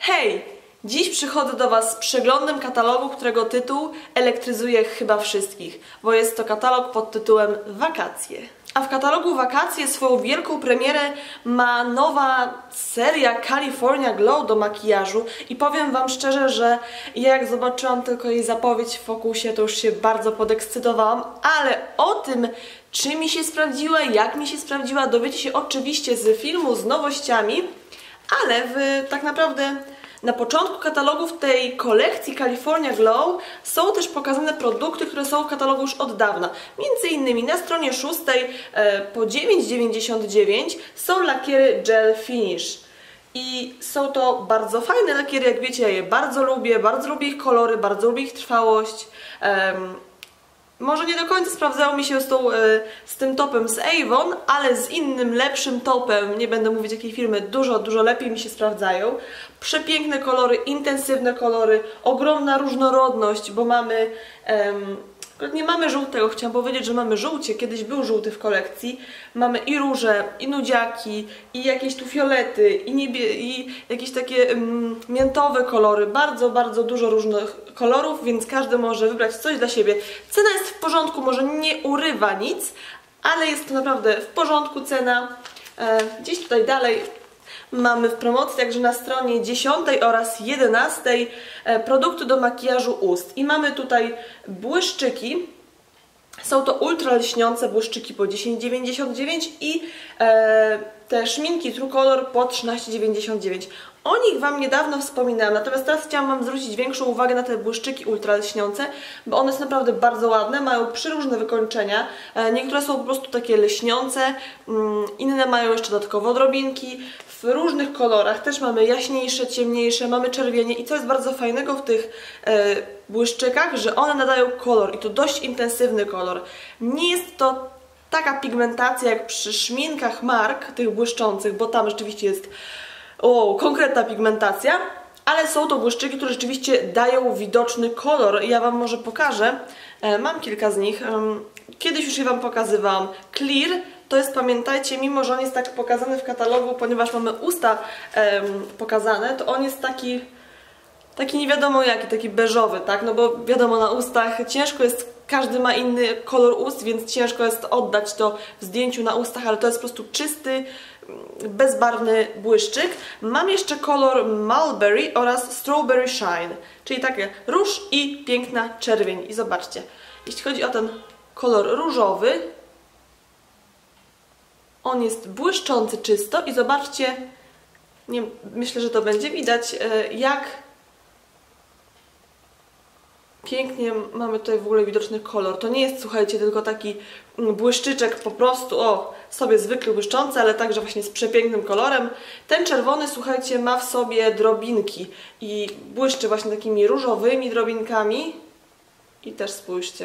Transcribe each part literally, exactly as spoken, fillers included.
Hej! Dziś przychodzę do Was z przeglądem katalogu, którego tytuł elektryzuje chyba wszystkich, bo jest to katalog pod tytułem Wakacje. A w katalogu Wakacje swoją wielką premierę ma nowa seria California Glow do makijażu i powiem Wam szczerze, że ja jak zobaczyłam tylko jej zapowiedź w Focusie, to już się bardzo podekscytowałam, ale o tym, czy mi się sprawdziła, jak mi się sprawdziła, dowiecie się oczywiście z filmu z nowościami, ale w, tak naprawdę na początku katalogu w tej kolekcji California Glow są też pokazane produkty, które są w katalogu już od dawna. Między innymi na stronie szóstej e, po dziewięć dziewięćdziesiąt dziewięć są lakiery Gel Finish. I są to bardzo fajne lakiery, jak wiecie, ja je bardzo lubię, bardzo lubię ich kolory, bardzo lubię ich trwałość. Um, Może nie do końca sprawdzało mi się z, tą, z tym topem z Avon, ale z innym, lepszym topem, nie będę mówić jakiej firmy, dużo, dużo lepiej mi się sprawdzają. Przepiękne kolory, intensywne kolory, ogromna różnorodność, bo mamy... Um, nie mamy żółtego, chciałam powiedzieć, że mamy żółcie, kiedyś był żółty w kolekcji. Mamy i róże, i nudziaki, i jakieś tu fiolety, i, niebie, i jakieś takie um, miętowe kolory. Bardzo, bardzo dużo różnych kolorów, więc każdy może wybrać coś dla siebie. Cena jest w porządku, może nie urywa nic, ale jest to naprawdę w porządku cena. E, gdzieś tutaj dalej mamy w promocji także na stronie dziesiątej oraz jedenastej produkty do makijażu ust. I mamy tutaj błyszczyki. Są to ultra lśniące błyszczyki po dziesięć dziewięćdziesiąt dziewięć i e, te szminki True Color po trzynaście dziewięćdziesiąt dziewięć. O nich Wam niedawno wspominałam, natomiast teraz chciałam Wam zwrócić większą uwagę na te błyszczyki ultra lśniące, bo one są naprawdę bardzo ładne, mają przeróżne wykończenia. Niektóre są po prostu takie lśniące, inne mają jeszcze dodatkowo drobinki. W różnych kolorach też mamy jaśniejsze, ciemniejsze, mamy czerwienie i co jest bardzo fajnego w tych e, błyszczykach, że one nadają kolor i to dość intensywny kolor. Nie jest to taka pigmentacja jak przy szminkach mark, tych błyszczących, bo tam rzeczywiście jest o, konkretna pigmentacja, ale są to błyszczyki, które rzeczywiście dają widoczny kolor. Ja Wam może pokażę, e, mam kilka z nich, e, kiedyś już je Wam pokazywałam. Clear to jest, pamiętajcie, mimo że on jest tak pokazany w katalogu, ponieważ mamy usta e, pokazane, to on jest taki, taki nie wiadomo jaki, taki beżowy, tak? No bo wiadomo, na ustach ciężko jest, każdy ma inny kolor ust, więc ciężko jest oddać to w zdjęciu na ustach, ale to jest po prostu czysty, bezbarwny błyszczyk. Mam jeszcze kolor Mulberry oraz Strawberry Shine, czyli takie róż i piękna czerwień. I zobaczcie, jeśli chodzi o ten kolor różowy, on jest błyszczący czysto i zobaczcie, nie, myślę, że to będzie widać, jak pięknie mamy tutaj w ogóle widoczny kolor. To nie jest, słuchajcie, tylko taki błyszczyczek po prostu, o, sobie zwykły błyszczący, ale także właśnie z przepięknym kolorem. Ten czerwony, słuchajcie, ma w sobie drobinki i błyszczy właśnie takimi różowymi drobinkami. I też spójrzcie.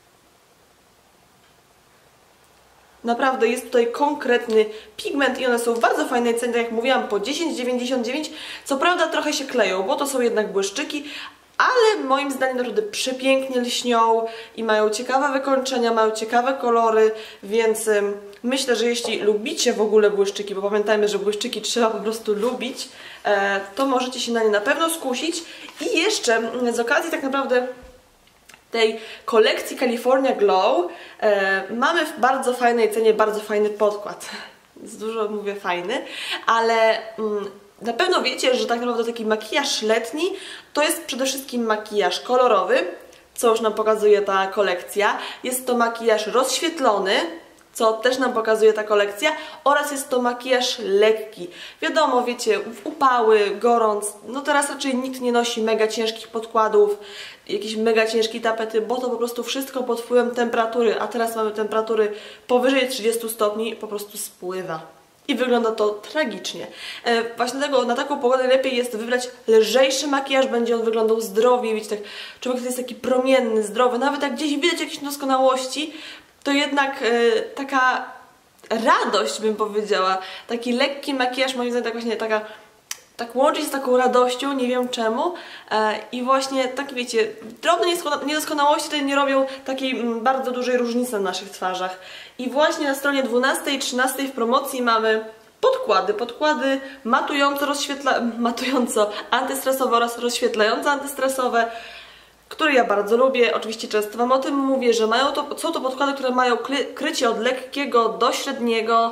Naprawdę jest tutaj konkretny pigment i one są w bardzo fajnej cenie, tak jak mówiłam, po dziesięć dziewięćdziesiąt dziewięć. Co prawda trochę się kleją, bo to są jednak błyszczyki, ale moim zdaniem naprawdę przepięknie lśnią i mają ciekawe wykończenia, mają ciekawe kolory, więc ym, myślę, że jeśli lubicie w ogóle błyszczyki, bo pamiętajmy, że błyszczyki trzeba po prostu lubić, e, to możecie się na nie na pewno skusić. I jeszcze z okazji tak naprawdę tej kolekcji California Glow e, mamy w bardzo fajnej cenie bardzo fajny podkład. Dużo mówię fajny, ale... Mm, na pewno wiecie, że tak naprawdę taki makijaż letni to jest przede wszystkim makijaż kolorowy, co już nam pokazuje ta kolekcja. Jest to makijaż rozświetlony, co też nam pokazuje ta kolekcja, oraz jest to makijaż lekki. Wiadomo, wiecie, w upały, gorąc, no teraz raczej nikt nie nosi mega ciężkich podkładów, jakieś mega ciężkie tapety, bo to po prostu wszystko pod wpływem temperatury, a teraz mamy temperatury powyżej trzydziestu stopni, po prostu spływa. I wygląda to tragicznie. E, właśnie dlatego na taką pogodę lepiej jest wybrać lżejszy makijaż, będzie on wyglądał zdrowiej, wiecie, tak, człowiek jest taki promienny, zdrowy, nawet jak gdzieś widać jakieś niedoskonałości, to jednak e, taka radość, bym powiedziała, taki lekki makijaż, moim zdaniem tak właśnie taka, tak łączy się z taką radością, nie wiem czemu, e, i właśnie tak wiecie, drobne niedoskonałości tutaj nie robią takiej m, bardzo dużej różnicy na naszych twarzach. I właśnie na stronie dwunastej i trzynastej w promocji mamy podkłady. Podkłady matująco, rozświetla... matująco antystresowe oraz rozświetlająco antystresowe, które ja bardzo lubię. Oczywiście często Wam o tym mówię, że mają to, są to podkłady, które mają krycie od lekkiego do średniego.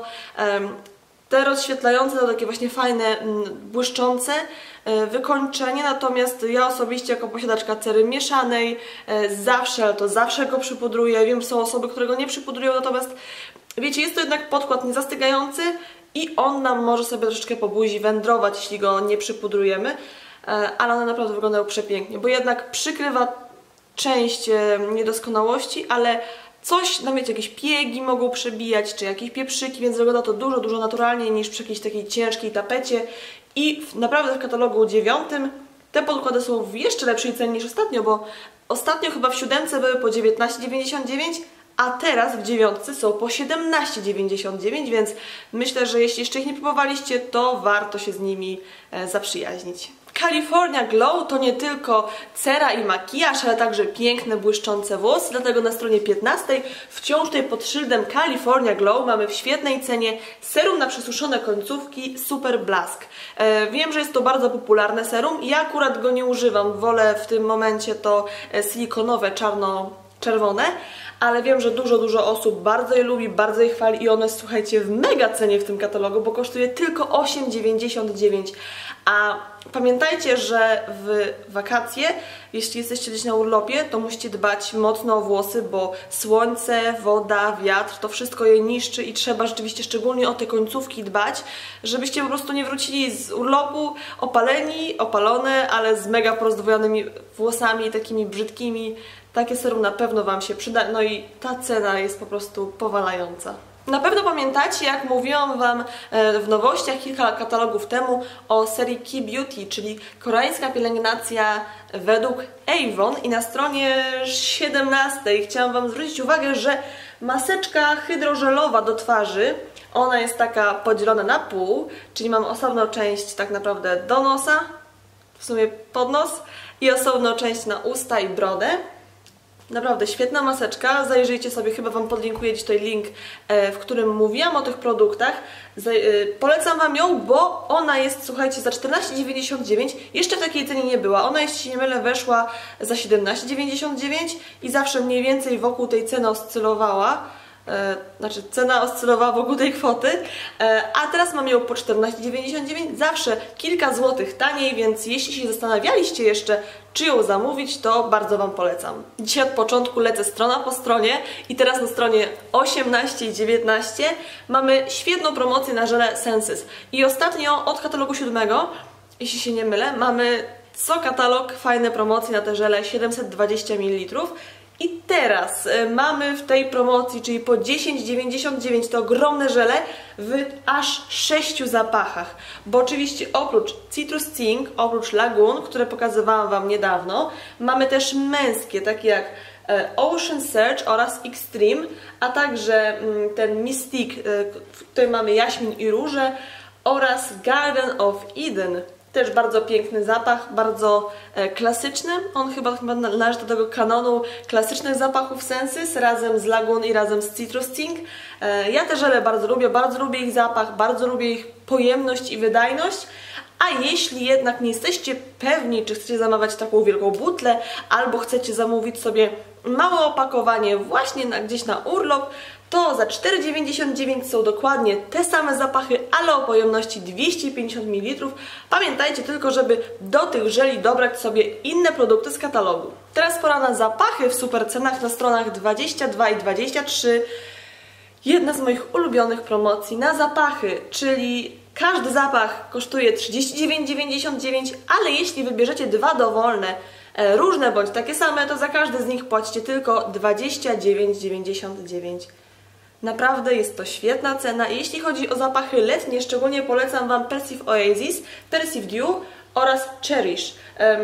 Te rozświetlające to takie właśnie fajne, błyszczące wykończenie, natomiast ja osobiście jako posiadaczka cery mieszanej zawsze, ale to zawsze go przypudruję. Wiem, że są osoby, które go nie przypudrują, natomiast wiecie, jest to jednak podkład niezastygający i on nam może sobie troszeczkę po buzi wędrować, jeśli go nie przypudrujemy, ale one naprawdę wyglądają przepięknie, bo jednak przykrywa część niedoskonałości, ale coś, no wiecie, jakieś piegi mogą przebijać, czy jakieś pieprzyki, więc wygląda to dużo, dużo naturalniej niż przy jakiejś takiej ciężkiej tapecie. I w, naprawdę w katalogu dziewiątym te podkłady są w jeszcze lepszej cenie niż ostatnio, bo ostatnio chyba w siódemce były po dziewiętnaście dziewięćdziesiąt dziewięć, a teraz w dziewiątce są po siedemnaście dziewięćdziesiąt dziewięć, więc myślę, że jeśli jeszcze ich nie próbowaliście, to warto się z nimi e, zaprzyjaźnić. California Glow to nie tylko cera i makijaż, ale także piękne, błyszczące włosy, dlatego na stronie piętnastej wciąż tutaj pod szyldem California Glow mamy w świetnej cenie serum na przysuszone końcówki Super Blask. E, wiem, że jest to bardzo popularne serum, ja akurat go nie używam, wolę w tym momencie to silikonowe, czarno-czerwone, ale wiem, że dużo, dużo osób bardzo je lubi, bardzo je chwali i ono jest, słuchajcie, w mega cenie w tym katalogu, bo kosztuje tylko osiem dziewięćdziesiąt dziewięć. A pamiętajcie, że w wakacje, jeśli jesteście gdzieś na urlopie, to musicie dbać mocno o włosy, bo słońce, woda, wiatr, to wszystko je niszczy i trzeba rzeczywiście szczególnie o te końcówki dbać, żebyście po prostu nie wrócili z urlopu opaleni, opalone, ale z mega porozdwojonymi włosami, takimi brzydkimi. Takie serum na pewno Wam się przyda, no i ta cena jest po prostu powalająca. Na pewno pamiętacie, jak mówiłam Wam w nowościach kilka katalogów temu o serii Key Beauty, czyli koreańska pielęgnacja według Avon, i na stronie siedemnastej chciałam Wam zwrócić uwagę, że maseczka hydrożelowa do twarzy, ona jest taka podzielona na pół, czyli mam osobną część tak naprawdę do nosa, w sumie pod nos, i osobną część na usta i brodę. Naprawdę świetna maseczka, zajrzyjcie sobie, chyba Wam podlinkuję gdzieś tutaj link, w którym mówiłam o tych produktach. Polecam Wam ją, bo ona jest, słuchajcie, za czternaście dziewięćdziesiąt dziewięć, jeszcze w takiej cenie nie była. Ona, jeśli się nie mylę, weszła za siedemnaście dziewięćdziesiąt dziewięć i zawsze mniej więcej wokół tej ceny oscylowała. Znaczy cena oscylowała wokół tej kwoty, a teraz mamy ją po czternaście dziewięćdziesiąt dziewięć, zawsze kilka złotych taniej, więc jeśli się zastanawialiście jeszcze, czy ją zamówić, to bardzo Wam polecam. Dzisiaj od początku lecę strona po stronie i teraz na stronie osiemnaście i dziewiętnaście mamy świetną promocję na żele Senses. I ostatnio od katalogu siódmego, jeśli się nie mylę, mamy co katalog fajne promocje na te żele siedemset dwadzieścia mililitrów. I teraz y, mamy w tej promocji, czyli po dziesięć dziewięćdziesiąt dziewięć, te ogromne żele w aż sześciu zapachach. Bo oczywiście oprócz Citrus Sting, oprócz Lagoon, które pokazywałam Wam niedawno, mamy też męskie, takie jak y, Ocean Surge oraz Extreme, a także y, ten Mystique, y, tutaj mamy jaśmin i róże, oraz Garden of Eden. Też bardzo piękny zapach, bardzo e, klasyczny. On chyba, chyba należy do tego kanonu klasycznych zapachów Senses razem z Lagoon i razem z Citrus Sting. E, ja te żele bardzo lubię, bardzo lubię ich zapach, bardzo lubię ich pojemność i wydajność. A jeśli jednak nie jesteście pewni, czy chcecie zamawiać taką wielką butlę, albo chcecie zamówić sobie małe opakowanie właśnie na, gdzieś na urlop, to za cztery dziewięćdziesiąt dziewięć są dokładnie te same zapachy, ale o pojemności dwieście pięćdziesiąt mililitrów. Pamiętajcie tylko, żeby do tych żeli dobrać sobie inne produkty z katalogu. Teraz pora na zapachy w super cenach na stronach dwadzieścia dwa i dwadzieścia trzy. Jedna z moich ulubionych promocji na zapachy, czyli każdy zapach kosztuje trzydzieści dziewięć dziewięćdziesiąt dziewięć, ale jeśli wybierzecie dwa dowolne, różne bądź takie same, to za każdy z nich płacicie tylko dwadzieścia dziewięć dziewięćdziesiąt dziewięć. Naprawdę jest to świetna cena. Jeśli chodzi o zapachy letnie, szczególnie polecam Wam Perceive Oasis, Perceive Dew oraz Cherish. Um,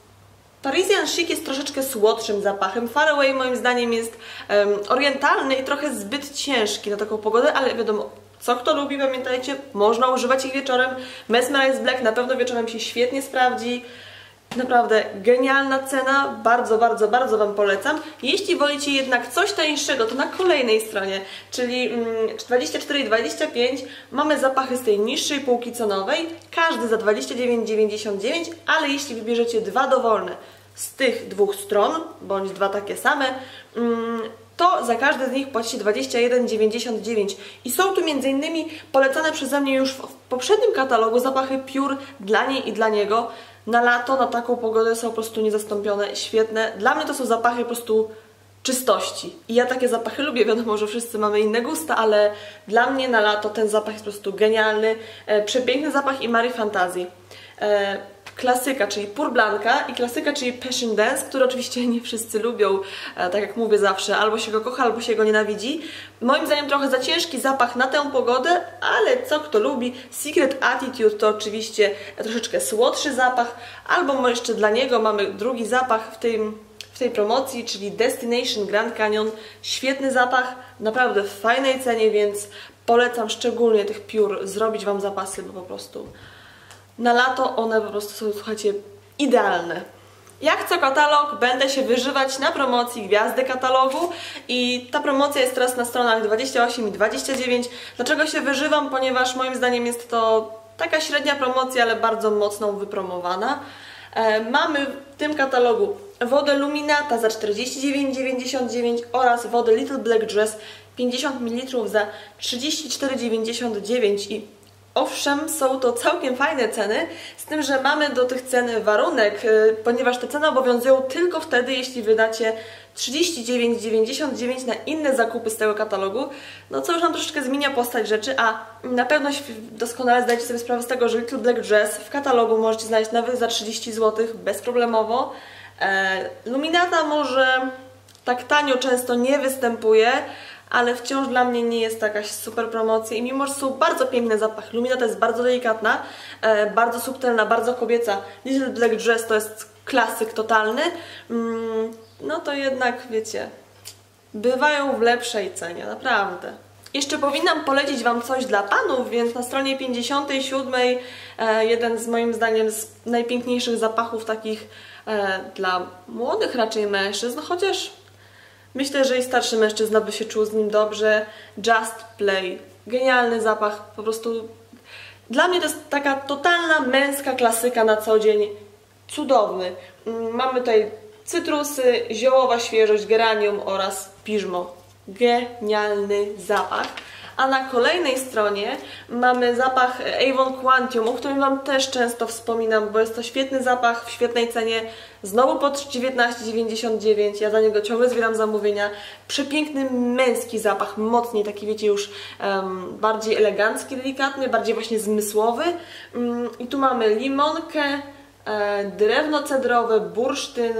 Parisian Chic jest troszeczkę słodszym zapachem. Far Away moim zdaniem jest um, orientalny i trochę zbyt ciężki na taką pogodę, ale wiadomo, co kto lubi, pamiętajcie, można używać ich wieczorem. Mesmerize Black na pewno wieczorem się świetnie sprawdzi. Naprawdę genialna cena, bardzo, bardzo, bardzo Wam polecam. Jeśli wolicie jednak coś tańszego, to na kolejnej stronie, czyli dwadzieścia cztery i dwadzieścia pięć, mamy zapachy z tej niższej półki cenowej, każdy za dwadzieścia dziewięć dziewięćdziesiąt dziewięć, ale jeśli wybierzecie dwa dowolne z tych dwóch stron, bądź dwa takie same, to za każdy z nich płacicie dwadzieścia jeden dziewięćdziesiąt dziewięć. I są tu między innymi polecane przeze mnie już w poprzednim katalogu zapachy Pure dla niej i dla niego. Na lato, na taką pogodę są po prostu niezastąpione, świetne. Dla mnie to są zapachy po prostu czystości. I ja takie zapachy lubię, wiadomo, że wszyscy mamy inne gusta, ale dla mnie na lato ten zapach jest po prostu genialny. E, przepiękny zapach i Marie Fantasy. E, klasyka, czyli Pure Blanca i klasyka, czyli Passion Dance, który oczywiście nie wszyscy lubią, e, tak jak mówię zawsze, albo się go kocha, albo się go nienawidzi. Moim zdaniem trochę za ciężki zapach na tę pogodę, ale co kto lubi. Secret Attitude to oczywiście troszeczkę słodszy zapach, albo jeszcze dla niego mamy drugi zapach w tym w tej promocji, czyli Destination Grand Canyon. Świetny zapach, naprawdę w fajnej cenie, więc polecam szczególnie tych Pure zrobić Wam zapasy, bo po prostu na lato one po prostu są, słuchajcie, idealne. Jak co katalog będę się wyżywać na promocji Gwiazdy Katalogu i ta promocja jest teraz na stronach dwadzieścia osiem i dwadzieścia dziewięć. Dlaczego się wyżywam? Ponieważ moim zdaniem jest to taka średnia promocja, ale bardzo mocno wypromowana. E, mamy w tym katalogu wodę Luminata za czterdzieści dziewięć dziewięćdziesiąt dziewięć oraz wodę Little Black Dress pięćdziesiąt mililitrów za trzydzieści cztery dziewięćdziesiąt dziewięć i owszem, są to całkiem fajne ceny, z tym, że mamy do tych cen warunek, ponieważ te ceny obowiązują tylko wtedy, jeśli wydacie trzydzieści dziewięć dziewięćdziesiąt dziewięć na inne zakupy z tego katalogu, no co już nam troszeczkę zmienia postać rzeczy, a na pewno doskonale zdajecie sobie sprawę z tego, że Little Black Dress w katalogu możecie znaleźć nawet za trzydzieści złotych bezproblemowo. E, Luminata może tak tanio często nie występuje, ale wciąż dla mnie nie jest to jakaś super promocja i mimo, że są bardzo piękne zapachy. Luminata jest bardzo delikatna, e, bardzo subtelna, bardzo kobieca. Little Black Dress to jest klasyk totalny, mm, no to jednak, wiecie, bywają w lepszej cenie, naprawdę. Jeszcze powinnam polecić Wam coś dla panów, więc na stronie pięćdziesiątej siódmej e, jeden z moim zdaniem z najpiękniejszych zapachów takich e, dla młodych raczej mężczyzn, chociaż myślę, że i starszy mężczyzna by się czuł z nim dobrze. Just Play. Genialny zapach, po prostu dla mnie to jest taka totalna męska klasyka na co dzień. Cudowny. Mamy tutaj cytrusy, ziołowa świeżość, geranium oraz piżmo. Genialny zapach. A na kolejnej stronie mamy zapach Avon Quantum, o którym Wam też często wspominam, bo jest to świetny zapach w świetnej cenie, znowu po dziewiętnaście dziewięćdziesiąt dziewięć, ja za niego ciągle zbieram zamówienia. Przepiękny męski zapach, mocniej, taki wiecie już um, bardziej elegancki, delikatny, bardziej właśnie zmysłowy. Um, I tu mamy limonkę, e, drewno cedrowe, bursztyn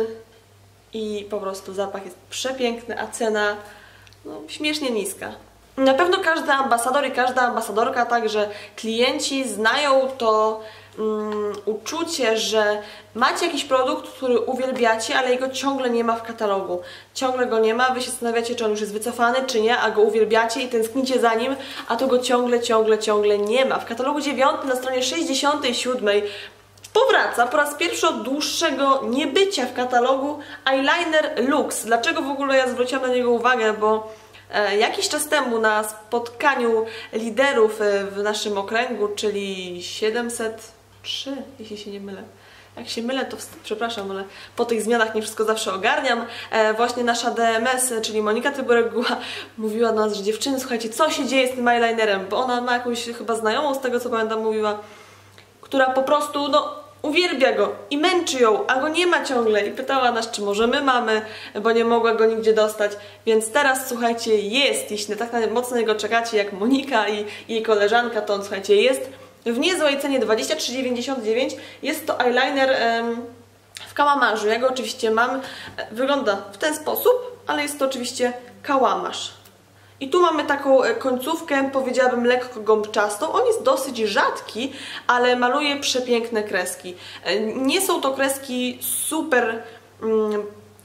i po prostu zapach jest przepiękny, a cena no, śmiesznie niska. Na pewno każdy ambasador i każda ambasadorka, także klienci znają to um, uczucie, że macie jakiś produkt, który uwielbiacie, ale jego ciągle nie ma w katalogu. Ciągle go nie ma, wy się zastanawiacie, czy on już jest wycofany, czy nie, a go uwielbiacie i tęsknicie za nim, a to go ciągle, ciągle, ciągle nie ma. W katalogu dziewiątym na stronie sześćdziesiątej siódmej powraca po raz pierwszy od dłuższego niebycia w katalogu eyeliner Lux. Dlaczego w ogóle ja zwróciłam na niego uwagę, bo jakiś czas temu na spotkaniu liderów w naszym okręgu, czyli siedemset trzy, jeśli się nie mylę. Jak się mylę, to przepraszam, ale po tych zmianach nie wszystko zawsze ogarniam. Właśnie nasza D M S, czyli Monika Tyburek-Guła, mówiła do nas, że dziewczyny, słuchajcie, co się dzieje z tym eyelinerem, bo ona ma jakąś chyba znajomą, z tego co pamiętam, mówiła, która po prostu, no, uwielbia go i męczy ją, a go nie ma ciągle i pytała nas, czy może my mamy, bo nie mogła go nigdzie dostać, więc teraz, słuchajcie, jest, jeśli tak mocno na niego czekacie jak Monika i jej koleżanka, to on, słuchajcie, jest w niezłej cenie dwadzieścia trzy dziewięćdziesiąt dziewięć, jest to eyeliner em, w kałamarzu, ja go oczywiście mam, wygląda w ten sposób, ale jest to oczywiście kałamarz. I tu mamy taką końcówkę, powiedziałabym lekko gąbczastą. On jest dosyć rzadki, ale maluje przepiękne kreski. Nie są to kreski super mm,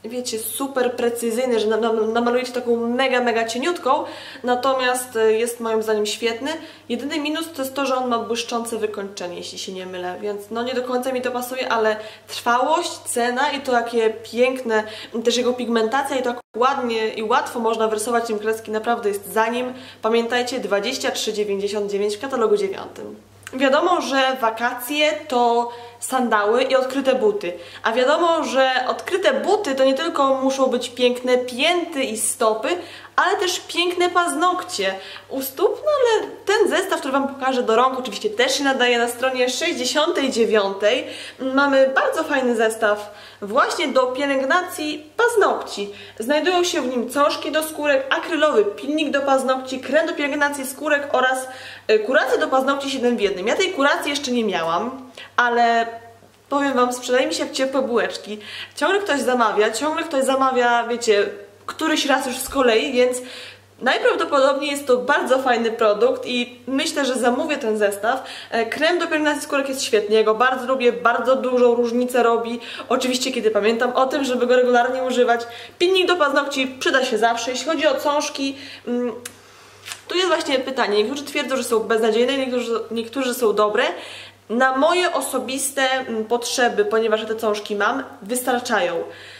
wiecie, super precyzyjny, że namalujecie taką mega, mega cieniutką, natomiast jest moim zdaniem świetny. Jedyny minus to jest to, że on ma błyszczące wykończenie, jeśli się nie mylę, więc no nie do końca mi to pasuje, ale trwałość, cena i to jakie piękne, też jego pigmentacja i to jak ładnie i łatwo można wyrysować tym kreski, naprawdę jest za nim. Pamiętajcie, dwadzieścia trzy dziewięćdziesiąt dziewięć w katalogu dziewiątym. Wiadomo, że wakacje to sandały i odkryte buty. A wiadomo, że odkryte buty to nie tylko muszą być piękne pięty i stopy, ale też piękne paznokcie u stóp, no ale ten zestaw, który Wam pokażę do rąk, oczywiście też się nadaje na stronie sześćdziesiątej dziewiątej. Mamy bardzo fajny zestaw właśnie do pielęgnacji paznokci. Znajdują się w nim cążki do skórek, akrylowy pilnik do paznokci, krem do pielęgnacji skórek oraz kurację do paznokci siedem w jednym. Ja tej kuracji jeszcze nie miałam, ale powiem Wam, sprzedaje mi się jak ciepłe bułeczki. Ciągle ktoś zamawia, ciągle ktoś zamawia, wiecie, któryś raz już z kolei, więc najprawdopodobniej jest to bardzo fajny produkt i myślę, że zamówię ten zestaw. Krem do pielęgnacji skórek jest świetny, ja go bardzo lubię, bardzo dużą różnicę robi. Oczywiście kiedy pamiętam o tym, żeby go regularnie używać. Pilnik do paznokci przyda się zawsze. Jeśli chodzi o cążki, tu jest właśnie pytanie. Niektórzy twierdzą, że są beznadziejne, niektórzy, niektórzy są dobre. Na moje osobiste potrzeby, ponieważ te cążki mam, wystarczają.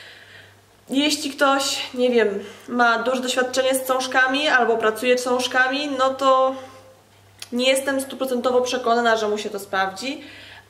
Jeśli ktoś, nie wiem, ma duże doświadczenie z cążkami albo pracuje z cążkami, no to nie jestem stuprocentowo przekonana, że mu się to sprawdzi.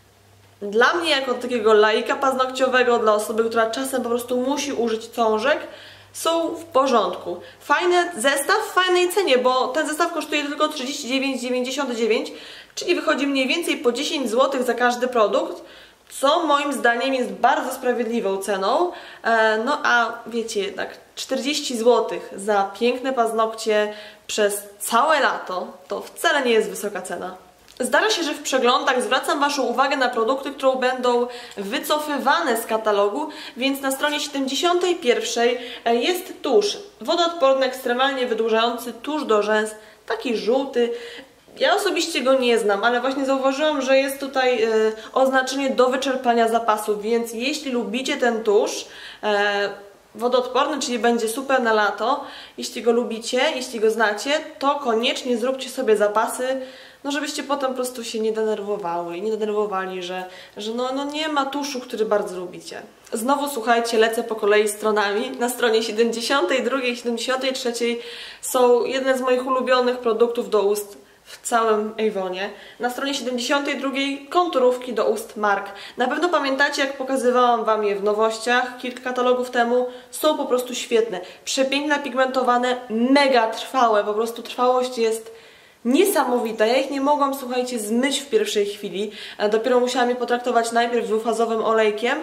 Dla mnie, jako takiego laika paznokciowego, dla osoby, która czasem po prostu musi użyć cążek, są w porządku. Fajny zestaw w fajnej cenie, bo ten zestaw kosztuje tylko trzydzieści dziewięć dziewięćdziesiąt dziewięć, czyli wychodzi mniej więcej po dziesięć złotych za każdy produkt, co moim zdaniem jest bardzo sprawiedliwą ceną. No a wiecie, jednak czterdzieści złotych za piękne paznokcie przez całe lato to wcale nie jest wysoka cena. Zdarza się, że w przeglądach zwracam Waszą uwagę na produkty, które będą wycofywane z katalogu, więc na stronie siedemdziesiątej pierwszej jest tusz wodoodporny, ekstremalnie wydłużający tusz do rzęs, taki żółty. Ja osobiście go nie znam, ale właśnie zauważyłam, że jest tutaj y, oznaczenie do wyczerpania zapasów, więc jeśli lubicie ten tusz e, wodoodporny, czyli będzie super na lato, jeśli go lubicie, jeśli go znacie, to koniecznie zróbcie sobie zapasy, no żebyście potem po prostu się nie denerwowały i nie denerwowali, że, że no, no nie ma tuszu, który bardzo lubicie. Znowu słuchajcie, lecę po kolei stronami. Na stronie siedemdziesiątej drugiej i siedemdziesiątej trzeciej są jedne z moich ulubionych produktów do ust w całym Avonie. Na stronie siedemdziesiątej drugiej konturówki do ust Mark. Na pewno pamiętacie, jak pokazywałam Wam je w nowościach kilka katalogów temu. Są po prostu świetne. Przepiękne, pigmentowane, mega trwałe. Po prostu trwałość jest niesamowita. Ja ich nie mogłam, słuchajcie, zmyć w pierwszej chwili. Dopiero musiałam je potraktować najpierw dwufazowym olejkiem,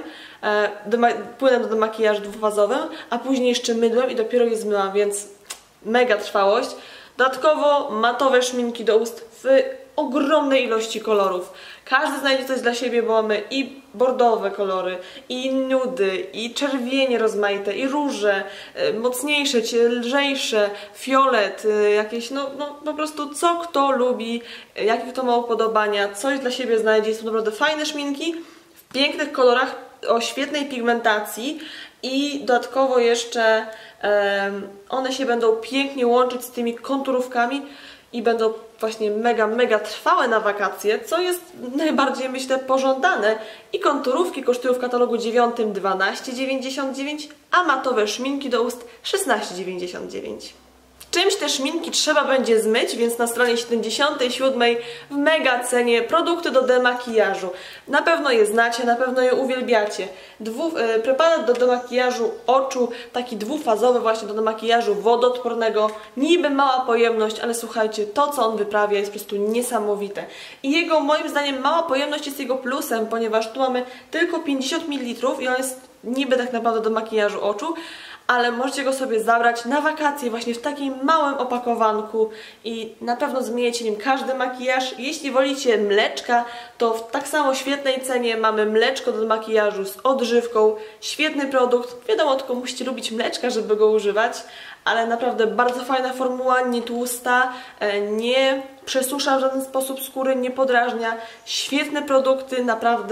do płynem do makijażu dwufazowym, a później jeszcze mydłem i dopiero je zmyłam, więc mega trwałość. Dodatkowo matowe szminki do ust w ogromnej ilości kolorów. Każdy znajdzie coś dla siebie, bo mamy i bordowe kolory, i nudy, i czerwienie rozmaite, i róże, y, mocniejsze, lżejsze, fiolet, y, jakieś, no, no po prostu co kto lubi, y, jakie kto ma upodobania, coś dla siebie znajdzie. Są naprawdę fajne szminki w pięknych kolorach, o świetnej pigmentacji i dodatkowo jeszcze um, one się będą pięknie łączyć z tymi konturówkami i będą właśnie mega, mega trwałe na wakacje, co jest najbardziej, myślę, pożądane. I konturówki kosztują w katalogu dziewiątym dwanaście dziewięćdziesiąt dziewięć, a matowe szminki do ust szesnaście dziewięćdziesiąt dziewięć. Czymś te szminki trzeba będzie zmyć, więc na stronie siedemdziesiątej siódmej w mega cenie produkty do demakijażu. Na pewno je znacie, na pewno je uwielbiacie. Dwu, e, preparat do demakijażu oczu, taki dwufazowy właśnie do demakijażu wodoodpornego. Niby mała pojemność, ale słuchajcie, to co on wyprawia jest po prostu niesamowite. I jego, moim zdaniem, mała pojemność jest jego plusem, ponieważ tu mamy tylko pięćdziesiąt mililitrów i on jest niby tak naprawdę do makijażu oczu, ale możecie go sobie zabrać na wakacje właśnie w takim małym opakowanku i na pewno zmyjecie nim każdy makijaż. Jeśli wolicie mleczka, to w tak samo świetnej cenie mamy mleczko do makijażu z odżywką. Świetny produkt. Wiadomo, tylko musicie lubić mleczka, żeby go używać, ale naprawdę bardzo fajna formuła, nie tłusta, nie przesusza w żaden sposób skóry, nie podrażnia. Świetne produkty, naprawdę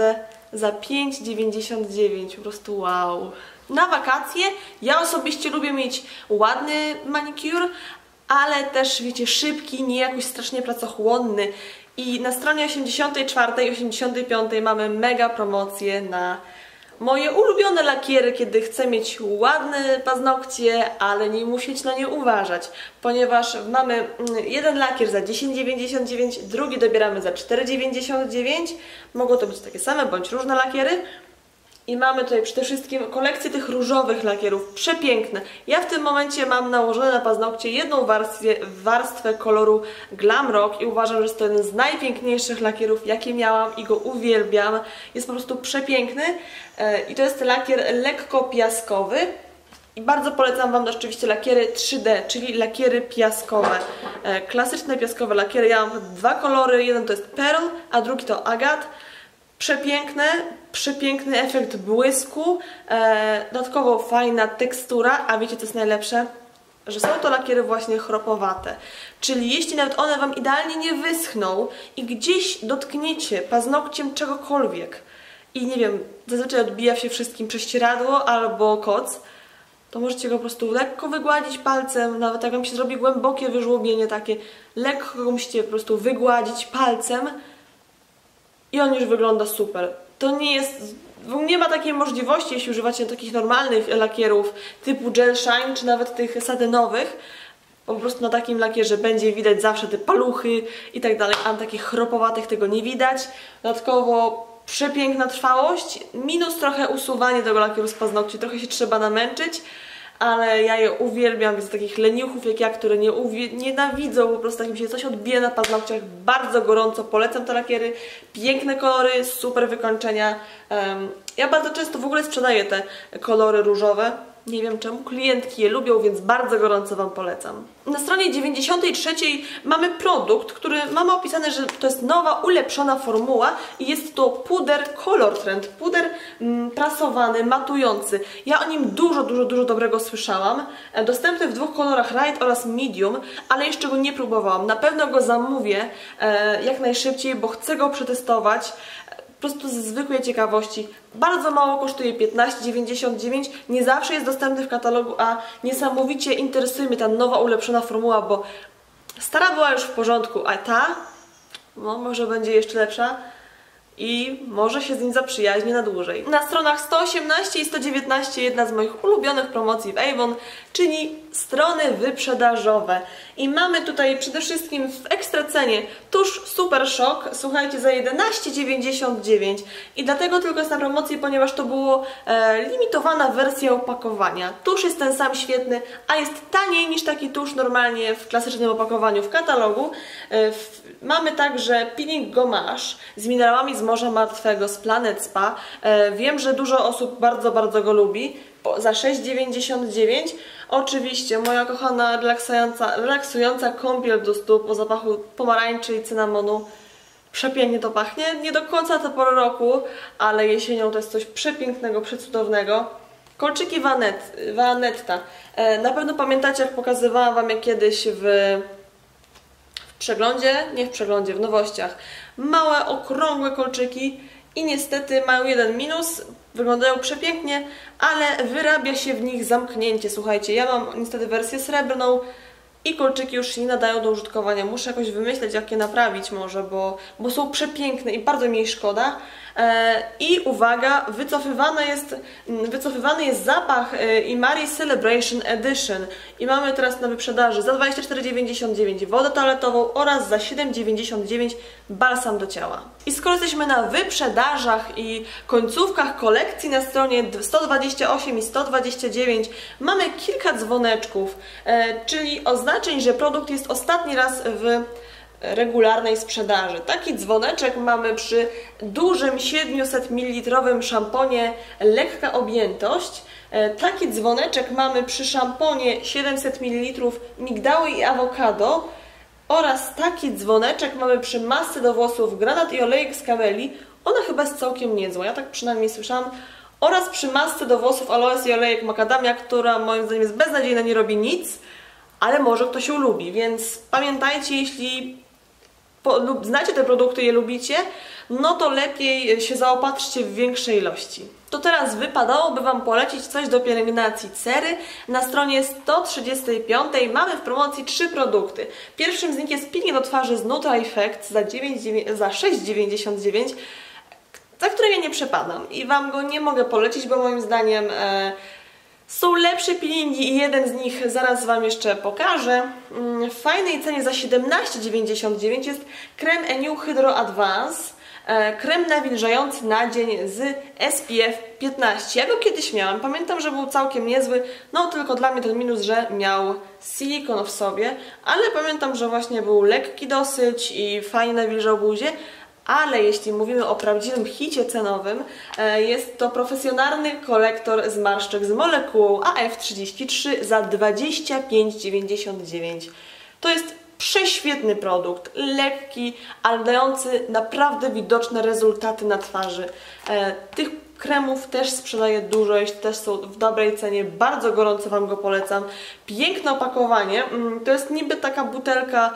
za pięć dziewięćdziesiąt dziewięć. Po prostu wow. Na wakacje ja osobiście lubię mieć ładny manikur, ale też, wiecie, szybki, nie jakoś strasznie pracochłonny. I na stronie osiemdziesiątej czwartej i osiemdziesiątej piątej mamy mega promocje na moje ulubione lakiery, kiedy chcę mieć ładne paznokcie, ale nie musieć na nie uważać, ponieważ mamy jeden lakier za dziesięć dziewięćdziesiąt dziewięć, drugi dobieramy za cztery dziewięćdziesiąt dziewięć. Mogą to być takie same bądź różne lakiery. I mamy tutaj przede wszystkim kolekcję tych różowych lakierów, przepiękne. Ja w tym momencie mam nałożone na paznokcie jedną warstwę, warstwę koloru Glam Rock i uważam, że jest to jeden z najpiękniejszych lakierów, jakie miałam i go uwielbiam. Jest po prostu przepiękny i to jest lakier lekko piaskowy. I bardzo polecam Wam oczywiście lakiery trzy D, czyli lakiery piaskowe. Klasyczne piaskowe lakiery. Ja mam dwa kolory, jeden to jest Pearl, a drugi to Agat. Przepiękne, przepiękny efekt błysku, e, dodatkowo fajna tekstura, a wiecie co jest najlepsze? Że są to lakiery właśnie chropowate. Czyli jeśli nawet one Wam idealnie nie wyschną i gdzieś dotkniecie paznokciem czegokolwiek i nie wiem, zazwyczaj odbija się wszystkim prześcieradło albo koc, to możecie go po prostu lekko wygładzić palcem, nawet jak Wam się zrobi głębokie wyżłobienie takie, lekko go musicie po prostu wygładzić palcem, i on już wygląda super. To nie jest... Nie ma takiej możliwości, jeśli używacie takich normalnych lakierów typu Gel Shine, czy nawet tych satynowych. Po prostu na takim lakierze będzie widać zawsze te paluchy i tak dalej, a na takich chropowatych tego nie widać. Dodatkowo przepiękna trwałość, minus trochę usuwanie tego lakieru z paznokci, trochę się trzeba namęczyć, ale ja je uwielbiam, więc takich leniuchów jak ja, które nie nienawidzą po prostu, jak mi się coś odbije na paznokciach, bardzo gorąco polecam te lakiery, piękne kolory, super wykończenia. Um, ja bardzo często w ogóle sprzedaję te kolory różowe, nie wiem czemu, klientki je lubią, więc bardzo gorąco Wam polecam. Na stronie dziewięćdziesiątej trzeciej mamy produkt, który mamy opisane, że to jest nowa, ulepszona formuła i jest to puder Color Trend, puder mm, prasowany, matujący. Ja o nim dużo, dużo, dużo dobrego słyszałam. Dostępny w dwóch kolorach Light oraz Medium, ale jeszcze go nie próbowałam. Na pewno go zamówię e, jak najszybciej, bo chcę go przetestować. Po prostu ze zwykłej ciekawości. Bardzo mało kosztuje, piętnaście dziewięćdziesiąt dziewięć. Nie zawsze jest dostępny w katalogu, a niesamowicie interesuje mnie ta nowa, ulepszona formuła, bo stara była już w porządku, a ta no, może będzie jeszcze lepsza i może się z nim zaprzyjaźnię na dłużej. Na stronach sto osiemnaście i sto dziewiętnaście jedna z moich ulubionych promocji w Avon, czyli strony wyprzedażowe. I mamy tutaj przede wszystkim w ekstra cenie tusz Super Shock, słuchajcie, za jedenaście dziewięćdziesiąt dziewięć. I dlatego tylko jest na promocji, ponieważ to było e, limitowana wersja opakowania. Tusz jest ten sam świetny, a jest taniej niż taki tusz normalnie w klasycznym opakowaniu w katalogu. E, w, mamy także peeling gommage z minerałami z Morza Martwego z Planet Spa. E, wiem, że dużo osób bardzo, bardzo go lubi. Za sześć dziewięćdziesiąt dziewięć. Oczywiście moja kochana relaksująca, relaksująca kąpiel do stóp o zapachu pomarańczy i cynamonu. Przepięknie to pachnie. Nie do końca to porę roku, ale jesienią to jest coś przepięknego, przecudownego. Kolczyki Vanet, Vanetta. Na pewno pamiętacie, jak pokazywałam Wam je kiedyś w, w przeglądzie, nie w przeglądzie, w nowościach. Małe, okrągłe kolczyki. I niestety mają jeden minus, wyglądają przepięknie, ale wyrabia się w nich zamknięcie. Słuchajcie, ja mam niestety wersję srebrną i kolczyki już się nie nadają do użytkowania. Muszę jakoś wymyśleć, jak je naprawić może, bo, bo są przepiękne i bardzo mi jej szkoda. E, I uwaga, wycofywany jest, wycofywany jest zapach e, Imari Celebration Edition. I mamy teraz na wyprzedaży za dwadzieścia cztery dziewięćdziesiąt dziewięć wodę toaletową oraz za siedem dziewięćdziesiąt dziewięć balsam do ciała. I skoro jesteśmy na wyprzedażach i końcówkach kolekcji na stronie sto dwadzieścia osiem i sto dwadzieścia dziewięć mamy kilka dzwoneczków, e, czyli oznaczeń, że produkt jest ostatni raz w regularnej sprzedaży. Taki dzwoneczek mamy przy dużym siedmiuset mililitrowym szamponie Lekka Objętość. Taki dzwoneczek mamy przy szamponie siedemset mililitrów Migdały i Awokado. Oraz taki dzwoneczek mamy przy masce do włosów Granat i Olejek z Kameli. Ona chyba jest całkiem niezła, ja tak przynajmniej słyszałam. Oraz przy masce do włosów Aloes i Olejek Makadamia, która moim zdaniem jest beznadziejna, nie robi nic, ale może ktoś ją lubi, więc pamiętajcie, jeśli Po, lub znacie te produkty, je lubicie, no to lepiej się zaopatrzcie w większej ilości. To teraz wypadałoby Wam polecić coś do pielęgnacji cery. Na stronie sto trzydziestej piątej mamy w promocji trzy produkty. Pierwszym z nich jest peeling do twarzy z Nutra Effect za, za sześć dziewięćdziesiąt dziewięć, za którym ja nie przepadam i Wam go nie mogę polecić, bo moim zdaniem e, są lepsze peelingi i jeden z nich zaraz Wam jeszcze pokażę. W fajnej cenie za siedemnaście dziewięćdziesiąt dziewięć jest krem Eniu Hydro Advance. Krem nawilżający na dzień z S P F piętnaście. Ja go kiedyś miałam. Pamiętam, że był całkiem niezły. No tylko dla mnie ten minus, że miał silikon w sobie. Ale pamiętam, że właśnie był lekki dosyć i fajnie nawilżał buzię. Ale jeśli mówimy o prawdziwym hicie cenowym, jest to profesjonalny kolektor zmarszczek z molekułą A F trzydzieści trzy za dwadzieścia pięć dziewięćdziesiąt dziewięć. To jest prześwietny produkt, lekki, ale dający naprawdę widoczne rezultaty na twarzy. Tych kremów też sprzedaję dużo, jeśli też są w dobrej cenie, bardzo gorąco Wam go polecam. Piękne opakowanie, to jest niby taka butelka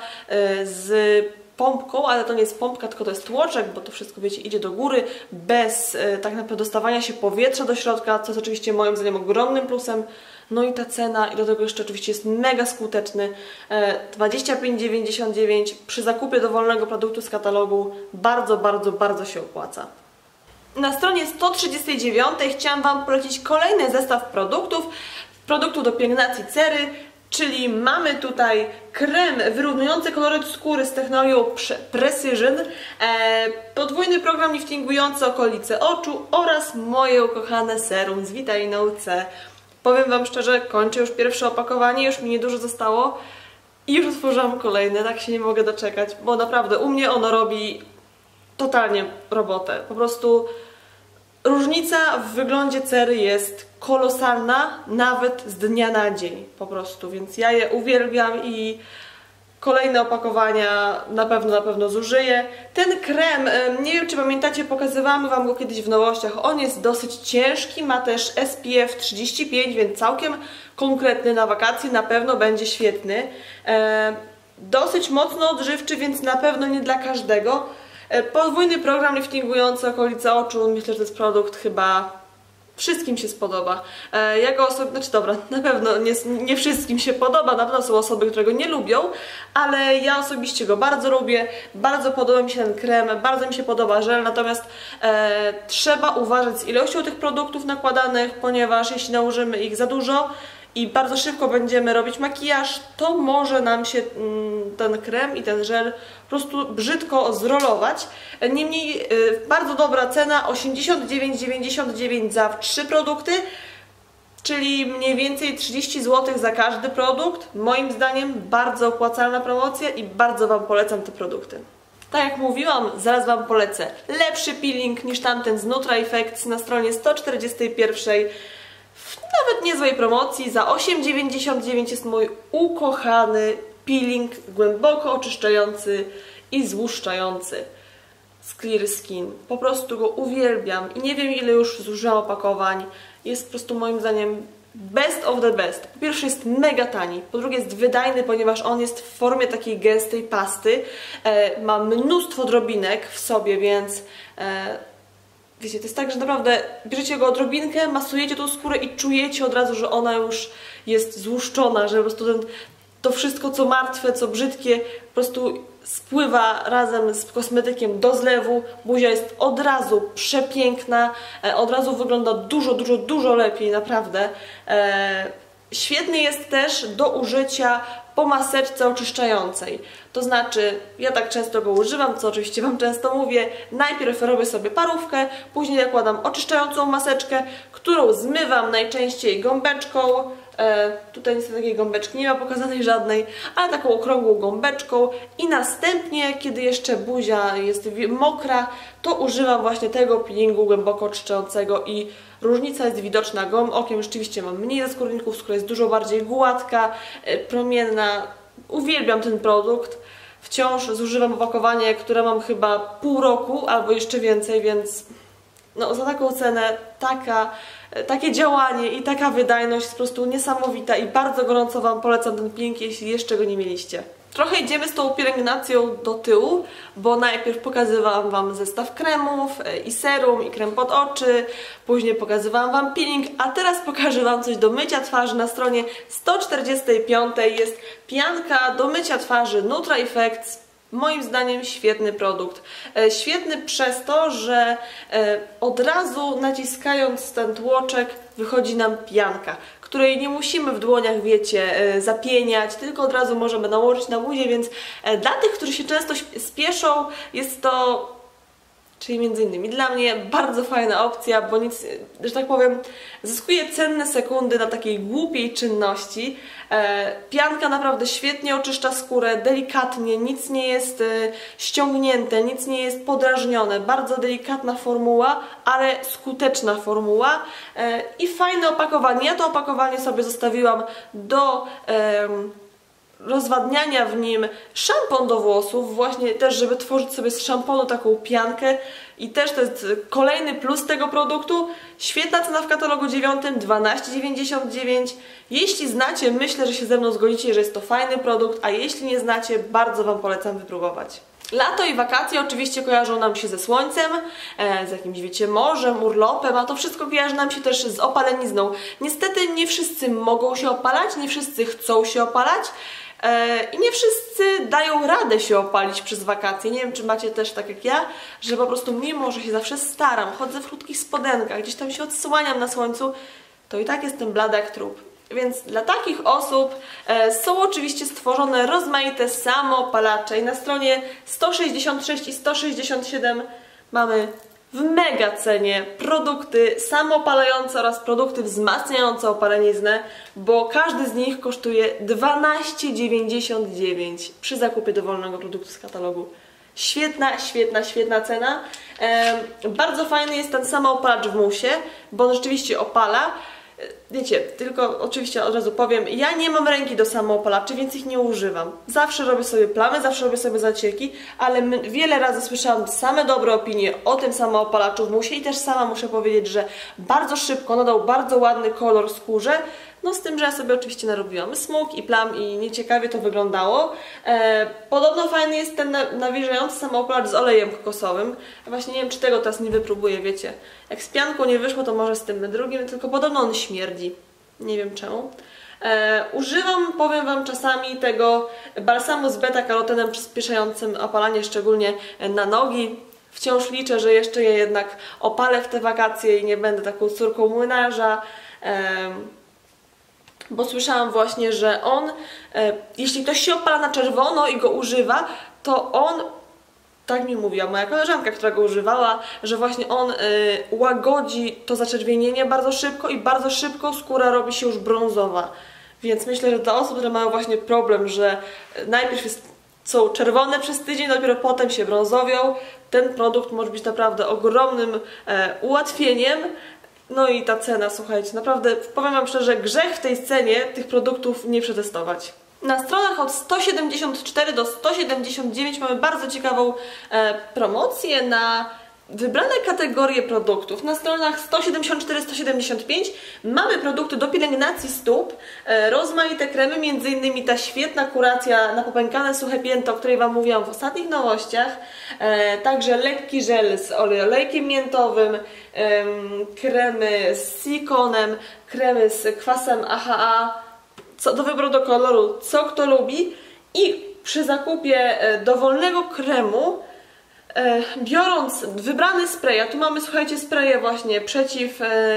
z pompką, ale to nie jest pompka, tylko to jest tłoczek, bo to wszystko, wiecie, idzie do góry bez e, tak naprawdę dostawania się powietrza do środka, co jest oczywiście moim zdaniem ogromnym plusem. No i ta cena, i do tego jeszcze oczywiście jest mega skuteczny. E, dwadzieścia pięć dziewięćdziesiąt dziewięć przy zakupie dowolnego produktu z katalogu bardzo, bardzo, bardzo się opłaca. Na stronie sto trzydziestej dziewiątej chciałam Wam polecić kolejny zestaw produktów, produktów do pielęgnacji cery. Czyli mamy tutaj krem wyrównujący koloryt skóry z technologią Precision, e, podwójny program liftingujący okolice oczu oraz moje ukochane serum z witaminą C. Powiem Wam szczerze, kończę już pierwsze opakowanie, już mi niedużo zostało i już otworzyłam kolejne, tak się nie mogę doczekać, bo naprawdę u mnie ono robi totalnie robotę. Po prostu różnica w wyglądzie cery jest kolosalna, nawet z dnia na dzień po prostu, więc ja je uwielbiam i kolejne opakowania na pewno, na pewno zużyję. Ten krem, nie wiem czy pamiętacie, pokazywałam Wam go kiedyś w nowościach, on jest dosyć ciężki, ma też S P F trzydzieści pięć, więc całkiem konkretny na wakacje, na pewno będzie świetny. E, dosyć mocno odżywczy, więc na pewno nie dla każdego. Podwójny program liftingujący okolice oczu, myślę, że to jest produkt chyba wszystkim się spodoba. Ja go osobiście, znaczy dobra, na pewno nie, nie wszystkim się podoba, na pewno są osoby, które go nie lubią, ale ja osobiście go bardzo lubię, bardzo podoba mi się ten krem, bardzo mi się podoba żel, natomiast e, trzeba uważać z ilością tych produktów nakładanych, ponieważ jeśli nałożymy ich za dużo i bardzo szybko będziemy robić makijaż, to może nam się mm, ten krem i ten żel po prostu brzydko zrolować. Niemniej y, bardzo dobra cena, osiemdziesiąt dziewięć dziewięćdziesiąt dziewięć za trzy produkty, czyli mniej więcej trzydzieści złotych za każdy produkt. Moim zdaniem bardzo opłacalna promocja i bardzo Wam polecam te produkty. Tak jak mówiłam, zaraz Wam polecę lepszy peeling niż tamten z Nutra Effect na stronie sto czterdziestej pierwszej. W nawet niezłej promocji za osiem dziewięćdziesiąt dziewięć jest mój ukochany peeling głęboko oczyszczający i złuszczający z Clear Skin. Po prostu go uwielbiam i nie wiem ile już zużyłam opakowań. Jest po prostu moim zdaniem best of the best. Po pierwsze jest mega tani, po drugie jest wydajny, ponieważ on jest w formie takiej gęstej pasty. E, ma mnóstwo drobinek w sobie, więc e, wiecie, to jest tak, że naprawdę bierzecie go odrobinkę, masujecie tą skórę i czujecie od razu, że ona już jest złuszczona, że po prostu ten, to wszystko co martwe, co brzydkie po prostu spływa razem z kosmetykiem do zlewu. Buzia jest od razu przepiękna, od razu wygląda dużo, dużo, dużo lepiej, naprawdę. Świetny jest też do użycia po maseczce oczyszczającej. To znaczy, ja tak często go używam, co oczywiście Wam często mówię, najpierw robię sobie parówkę, później nakładam oczyszczającą maseczkę, którą zmywam najczęściej gąbeczką. E, tutaj niestety takiej gąbeczki nie ma pokazanej żadnej, ale taką okrągłą gąbeczką i następnie, kiedy jeszcze buzia jest mokra, to używam właśnie tego peelingu głęboko oczyszczającego i różnica jest widoczna gołym okiem. Rzeczywiście mam mniej zaskórników, skóra jest dużo bardziej gładka, e, promienna. Uwielbiam ten produkt. Wciąż zużywam opakowanie, które mam chyba pół roku albo jeszcze więcej, więc no, za taką cenę taka, takie działanie i taka wydajność jest po prostu niesamowita i bardzo gorąco Wam polecam ten peeling, jeśli jeszcze go nie mieliście. Trochę idziemy z tą pielęgnacją do tyłu, bo najpierw pokazywałam Wam zestaw kremów i serum, i krem pod oczy, później pokazywałam Wam peeling, a teraz pokażę Wam coś do mycia twarzy. Na stronie sto czterdziestej piątej jest pianka do mycia twarzy Nutra Effects. Moim zdaniem świetny produkt. Świetny przez to, że od razu naciskając ten tłoczek wychodzi nam pianka, której nie musimy w dłoniach, wiecie, zapieniać, tylko od razu możemy nałożyć na buzię, więc dla tych, którzy się często spieszą, jest to, czyli między innymi dla mnie, bardzo fajna opcja, bo nic, że tak powiem, zyskuje cenne sekundy na takiej głupiej czynności. E, pianka naprawdę świetnie oczyszcza skórę, delikatnie, nic nie jest e, ściągnięte, nic nie jest podrażnione. Bardzo delikatna formuła, ale skuteczna formuła e, i fajne opakowanie. Ja to opakowanie sobie zostawiłam do e, rozwadniania w nim szampon do włosów, właśnie też, żeby tworzyć sobie z szamponu taką piankę i też to jest kolejny plus tego produktu. Świetna cena w katalogu dziewiątym, dwanaście dziewięćdziesiąt dziewięć. Jeśli znacie, myślę, że się ze mną zgodzicie, że jest to fajny produkt, a jeśli nie znacie, bardzo Wam polecam wypróbować. Lato i wakacje oczywiście kojarzą nam się ze słońcem, e, z jakimś, wiecie, morzem, urlopem, a to wszystko kojarzy nam się też z opalenizną. Niestety nie wszyscy mogą się opalać, nie wszyscy chcą się opalać, i nie wszyscy dają radę się opalić przez wakacje. Nie wiem, czy macie też tak jak ja, że po prostu mimo, że się zawsze staram, chodzę w krótkich spodenkach, gdzieś tam się odsłaniam na słońcu, to i tak jestem blada jak trup. Więc dla takich osób e, są oczywiście stworzone rozmaite samoopalacze i na stronie sto sześćdziesiąt sześć i sto sześćdziesiąt siedem mamy w mega cenie produkty samoopalające oraz produkty wzmacniające opaleniznę, bo każdy z nich kosztuje dwanaście dziewięćdziesiąt dziewięć przy zakupie dowolnego produktu z katalogu. Świetna, świetna, świetna cena. E, bardzo fajny jest ten samoopalacz w musie, bo on rzeczywiście opala. Wiecie, tylko oczywiście od razu powiem, ja nie mam ręki do samoopalaczy, więc ich nie używam. Zawsze robię sobie plamy, zawsze robię sobie zacieki, ale my, wiele razy słyszałam same dobre opinie o tym samoopalaczu w musie i też sama muszę powiedzieć, że bardzo szybko nadał bardzo ładny kolor skórze. No z tym, że ja sobie oczywiście narobiłam smug i plam i nieciekawie to wyglądało. E, podobno fajny jest ten nawilżający samoopalacz z olejem kokosowym. Właśnie nie wiem, czy tego teraz nie wypróbuję, wiecie. Jak z pianką nie wyszło, to może z tym drugim, tylko podobno on śmierdzi. Nie wiem czemu. E, używam, powiem Wam, czasami tego balsamu z beta-karotenem przyspieszającym opalanie, szczególnie na nogi. Wciąż liczę, że jeszcze je jednak opalę w te wakacje i nie będę taką córką młynarza. E, Bo słyszałam właśnie, że on, e, jeśli ktoś się opala na czerwono i go używa, to on, tak mi mówiła moja koleżanka, która go używała, że właśnie on e, łagodzi to zaczerwienienie bardzo szybko i bardzo szybko skóra robi się już brązowa. Więc myślę, że dla osób, które mają właśnie problem, że najpierw jest, są czerwone przez tydzień, dopiero potem się brązowią, ten produkt może być naprawdę ogromnym e, ułatwieniem. No i ta cena, słuchajcie, naprawdę powiem Wam szczerze, grzech w tej cenie tych produktów nie przetestować. Na stronach od sto siedemdziesiąt cztery do sto siedemdziesiąt dziewięć mamy bardzo ciekawą e, promocję na wybrane kategorie produktów. Na stronach sto siedemdziesiąt cztery do sto siedemdziesiąt pięć mamy produkty do pielęgnacji stóp, e, rozmaite kremy, między innymi ta świetna kuracja na popękane suche pięta, o której Wam mówiłam w ostatnich nowościach, e, także lekki żel z olejkiem miętowym, e, kremy z silikonem, kremy z kwasem A H A, co do wyboru do koloru, co kto lubi i przy zakupie e, dowolnego kremu E, biorąc wybrany spray, a tu mamy, słuchajcie, spraye właśnie przeciw, e,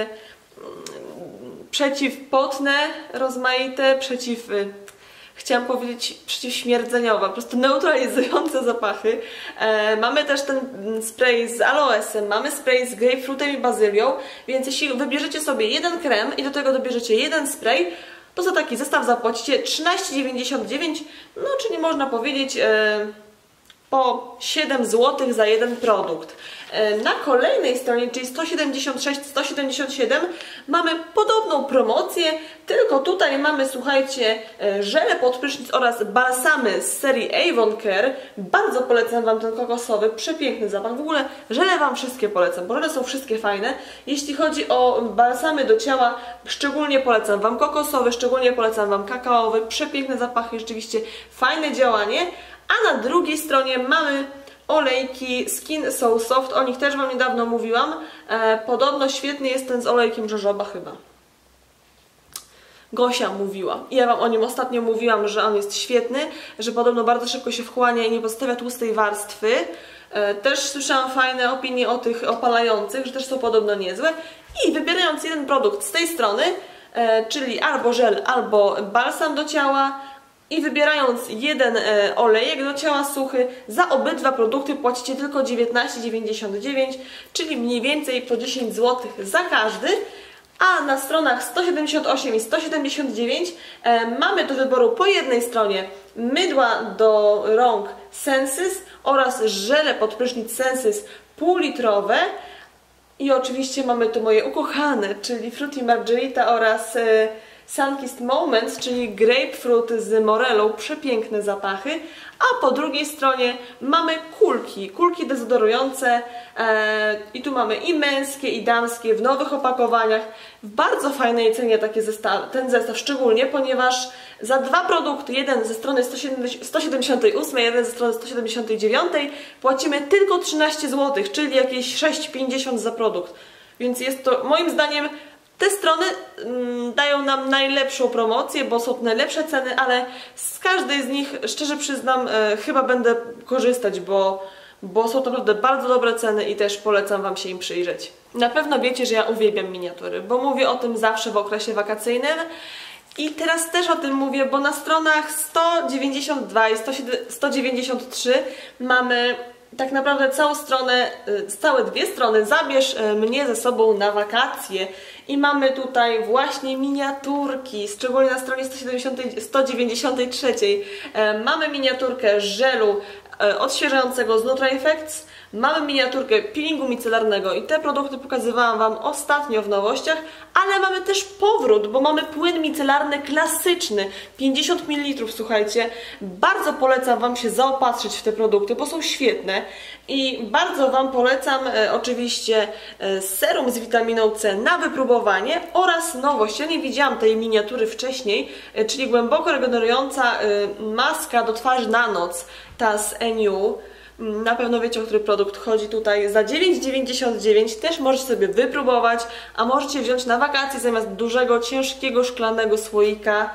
przeciwpotne, rozmaite, przeciw, e, chciałam powiedzieć przeciwśmierdzeniowe, po prostu neutralizujące zapachy. E, mamy też ten spray z aloesem, mamy spray z grapefruitem i bazylią, więc jeśli wybierzecie sobie jeden krem i do tego dobierzecie jeden spray, to za taki zestaw zapłacicie trzynaście dziewięćdziesiąt dziewięć, no czyli można powiedzieć e, po siedem złotych za jeden produkt. Na kolejnej stronie, czyli sto siedemdziesiąt sześć sto siedemdziesiąt siedem, mamy podobną promocję, tylko tutaj mamy, słuchajcie, żele pod prysznic oraz balsamy z serii Avon Care. Bardzo polecam Wam ten kokosowy, przepiękny zapach. W ogóle żele Wam wszystkie polecam, bo żele są wszystkie fajne. Jeśli chodzi o balsamy do ciała, szczególnie polecam Wam kokosowy, szczególnie polecam Wam kakaowy, przepiękne zapachy, rzeczywiście fajne działanie. A na drugiej stronie mamy olejki Skin So Soft, o nich też Wam niedawno mówiłam. E, podobno świetny jest ten z olejkiem jojoba chyba. Gosia mówiła. I ja Wam o nim ostatnio mówiłam, że on jest świetny, że podobno bardzo szybko się wchłania i nie pozostawia tłustej warstwy. E, też słyszałam fajne opinie o tych opalających, że też są podobno niezłe. I wybierając jeden produkt z tej strony, e, czyli albo żel, albo balsam do ciała, i wybierając jeden e, olejek do ciała suchy, za obydwa produkty płacicie tylko dziewiętnaście dziewięćdziesiąt dziewięć, czyli mniej więcej po dziesięć złotych za każdy. A na stronach sto siedemdziesiąt osiem i sto siedemdziesiąt dziewięć e, mamy do wyboru po jednej stronie mydła do rąk Senses oraz żele pod prysznic Senses półlitrowe. I oczywiście mamy tu moje ukochane, czyli Fruity Margarita oraz e, Sunkissed Moments, czyli grapefruit z morelą, przepiękne zapachy. A po drugiej stronie mamy kulki, kulki dezodorujące e, i tu mamy i męskie, i damskie w nowych opakowaniach. W bardzo fajnej cenie takie zestaw, ten zestaw szczególnie, ponieważ za dwa produkty, jeden ze strony sto siedemdziesiąt osiem, jeden ze strony sto siedemdziesiąt dziewięć, płacimy tylko trzynaście złotych, czyli jakieś sześć pięćdziesiąt za produkt. Więc jest to moim zdaniem... Te strony mm, dają nam najlepszą promocję, bo są najlepsze ceny, ale z każdej z nich, szczerze przyznam, e, chyba będę korzystać, bo, bo są to naprawdę bardzo dobre ceny i też polecam Wam się im przyjrzeć. Na pewno wiecie, że ja uwielbiam miniatury, bo mówię o tym zawsze w okresie wakacyjnym. I teraz też o tym mówię, bo na stronach sto dziewięćdziesiąt dwa i sto dziewięćdziesiąt trzy mamy tak naprawdę całą stronę, całe dwie strony Zabierz mnie ze sobą na wakacje. I mamy tutaj właśnie miniaturki, szczególnie na stronie sto dziewięćdziesiąt trzy. Mamy miniaturkę żelu odświeżającego z NutraEffects, mamy miniaturkę peelingu micelarnego i te produkty pokazywałam Wam ostatnio w nowościach, ale mamy też powrót, bo mamy płyn micelarny klasyczny, pięćdziesiąt mililitrów, słuchajcie. Bardzo polecam Wam się zaopatrzyć w te produkty, bo są świetne i bardzo Wam polecam e, oczywiście e, serum z witaminą C na wypróbowanie oraz nowość. Ja nie widziałam tej miniatury wcześniej, e, czyli głęboko regenerująca e, maska do twarzy na noc, ta z N U. Na pewno wiecie, o który produkt chodzi tutaj. Za dziewięć dziewięćdziesiąt dziewięć też możecie sobie wypróbować, a możecie wziąć na wakacje zamiast dużego, ciężkiego, szklanego słoika.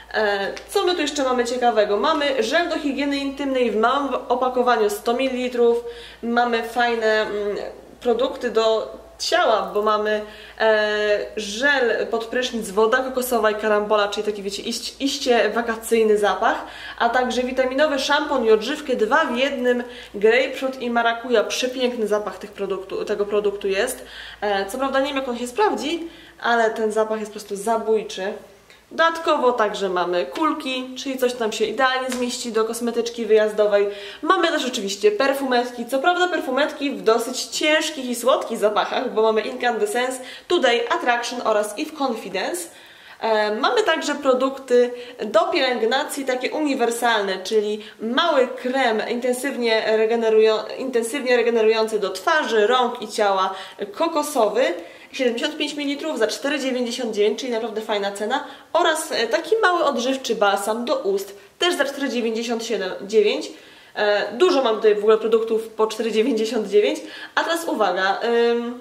Co my tu jeszcze mamy ciekawego? Mamy żel do higieny intymnej w małym opakowaniu sto mililitrów. Mamy fajne produkty do ciała, bo mamy e, żel pod prysznic, woda kokosowa i karambola, czyli taki, wiecie, iść, iście wakacyjny zapach, a także witaminowy szampon i odżywkę dwa w jednym, grapefruit i marakuja. Przepiękny zapach tych produktu, tego produktu jest. E, co prawda nie wiem, jak on się sprawdzi, ale ten zapach jest po prostu zabójczy. Dodatkowo także mamy kulki, czyli coś tam się idealnie zmieści do kosmetyczki wyjazdowej. Mamy też oczywiście perfumetki, co prawda perfumetki w dosyć ciężkich i słodkich zapachach, bo mamy Incandescence, Today, Attraction oraz Eve Confidence. E, mamy także produkty do pielęgnacji takie uniwersalne, czyli mały krem intensywnie, regenerują, intensywnie regenerujący do twarzy, rąk i ciała, kokosowy, siedemdziesiąt pięć mililitrów za cztery dziewięćdziesiąt dziewięć, czyli naprawdę fajna cena, oraz taki mały odżywczy balsam do ust, też za cztery dziewięćdziesiąt dziewięć. Dużo mam tutaj w ogóle produktów po cztery dziewięćdziesiąt dziewięć, a teraz uwaga, ym,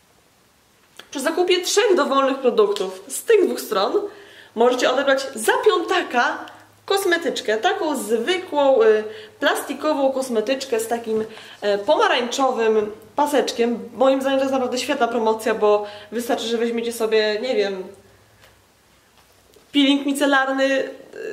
przy zakupie trzech dowolnych produktów z tych dwóch stron możecie odebrać za piątaka kosmetyczkę, taką zwykłą y, plastikową kosmetyczkę z takim y, pomarańczowym paseczkiem. Moim zdaniem to jest naprawdę świetna promocja, bo wystarczy, że weźmiecie sobie, nie wiem, peeling micelarny, y,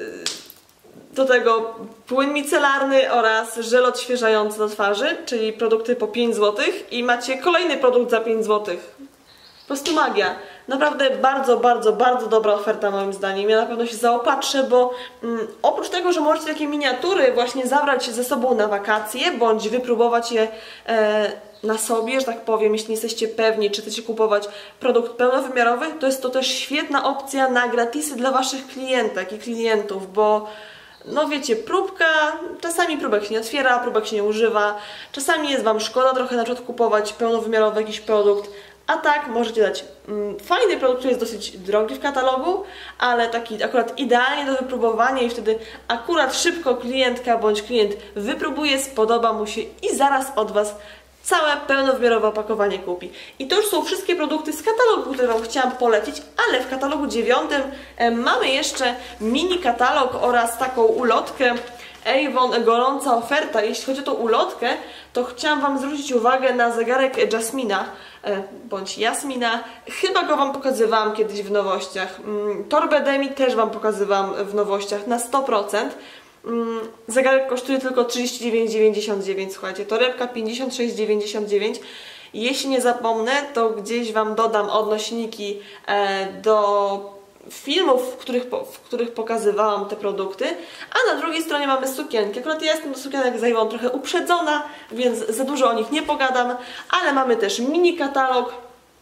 do tego płyn micelarny oraz żel odświeżający do twarzy, czyli produkty po pięć złotych i macie kolejny produkt za pięć złotych. Po prostu magia. Naprawdę bardzo, bardzo, bardzo dobra oferta moim zdaniem. Ja na pewno się zaopatrzę, bo mm, oprócz tego, że możecie takie miniatury właśnie zabrać ze sobą na wakacje, bądź wypróbować je e, na sobie, że tak powiem, jeśli nie jesteście pewni, czy chcecie kupować produkt pełnowymiarowy, to jest to też świetna opcja na gratisy dla waszych klientek i klientów, bo no wiecie, próbka, czasami próbek się nie otwiera, próbek się nie używa, czasami jest wam szkoda trochę na przykład kupować pełnowymiarowy jakiś produkt, a tak możecie dać mm, fajny produkt, który jest dosyć drogi w katalogu, ale taki akurat idealnie do wypróbowania i wtedy akurat szybko klientka bądź klient wypróbuje, spodoba mu się i zaraz od was całe pełnowymiarowe opakowanie kupi. I to już są wszystkie produkty z katalogu, które wam chciałam polecić, ale w katalogu dziewiątym e, mamy jeszcze mini katalog oraz taką ulotkę Avon gorąca oferta. Jeśli chodzi o tą ulotkę, to chciałam wam zwrócić uwagę na zegarek Jasmina, e, bądź Jasmina. Chyba go wam pokazywałam kiedyś w nowościach. Mm, torbę Demi też wam pokazywałam w nowościach na sto procent. Zegarek kosztuje tylko trzydzieści dziewięć dziewięćdziesiąt dziewięć, słuchajcie, torebka pięćdziesiąt sześć dziewięćdziesiąt dziewięć. Jeśli nie zapomnę, to gdzieś wam dodam odnośniki e, do filmów, w których, w których pokazywałam te produkty, a na drugiej stronie mamy sukienki. Akurat ja jestem do sukienek z Avon trochę uprzedzona, więc za dużo o nich nie pogadam, ale mamy też mini katalog,